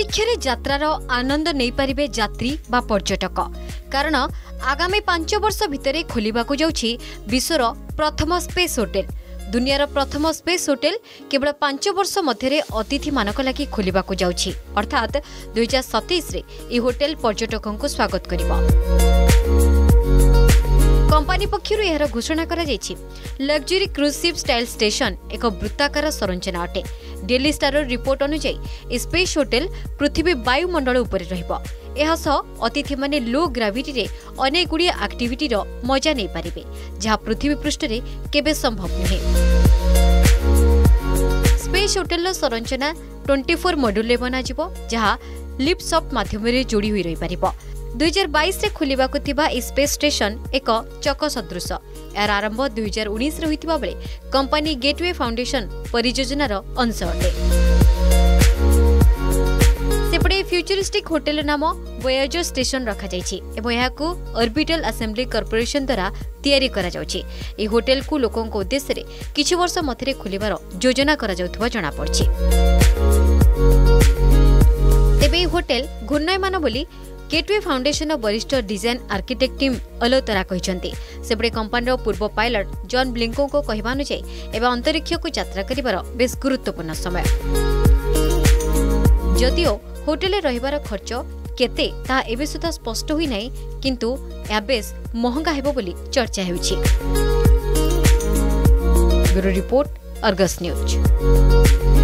अंतरिक्षरे यात्रार आनंद नहीं पारिबे यात्री बा पर्यटक कारण आगामी 5 वर्ष भितरे खोलिबाकू जाउछि विश्वर प्रथम स्पेस होटेल। दुनियार प्रथम स्पेस होटेल केवल 5 वर्ष मध्यरे अतिथि मानक लागि खोलिबाकू जाउछि अर्थात 2027 रे ई होटेल पर्यटकों को स्वागत करिबो। कंपनी पक्षरु एहर घोषणा करा जायछि। Luxury cruise ship style station एक वृत्ताकार संरचना अटे। डेली स्टार रिपोर्ट अनुसार स्पेस होटेल पृथ्वी वायुमंडल उपरे रहिबो। एहा सह अतिथि माने लो ग्राविटी रे अनेक गुडी एक्टिविटी रो मजा नै पारिबे जहा पृथ्वी पृष्ठ रे केबे संभव नहे। स्पेस होटेल संरचना 24 मॉड्यूल रे बना जिवो जहा लिफ्ट सॉफ्ट माध्यम रे जोड़ी हुई रही पारिबो। 2022 रे खुलिबाकू थिबा स्पेस स्टेशन एक चक सदृश। यार आरंभ 2019 रे होइतिबा बेले कंपनी गेटवे फाउंडेशन परियोजनार अंश अटे। सेपटे फ्यूचरिस्टिक होटेल नाम वोयाजर स्टेशन रखा जायछि एवं याकू ऑर्बिटल असेंबली कॉर्पोरेशन द्वारा तैयारी करा जाउछि। ए होटेल को लोकों को उद्देश्य रे किछि वर्ष मथरे खुलिबार योजना करा जाउथबा जणा पड़छि। तेबे होटेल घूर्णयमान बोली गेटवे फाउंडेशन वरिष्ठ डिजाइन आर्किटेक्ट टीम अलोतरा कहते। सेपटे कंपनी पूर्व पायलट जॉन ब्लिंको को कहवा अनुसार एवं अंतरिक्ष को यात्रा करिबार बेस गुरुत्वपूर्ण समय। जदिओ होटेल रहिबार खर्च केते ता एबे सुधा स्पष्ट होई नै किंतु या बेस महंगा हेबो बोली चर्चा हेउछि। Bureau report Argus news.